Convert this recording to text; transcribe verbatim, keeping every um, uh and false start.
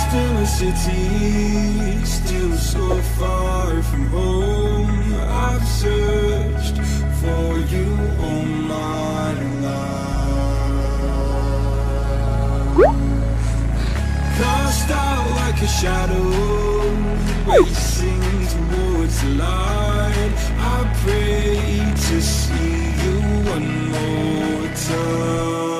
Still a city, still so far from home. I've searched for you all my life. Cast out like a shadow, racing towards the light. I pray to see you one more time.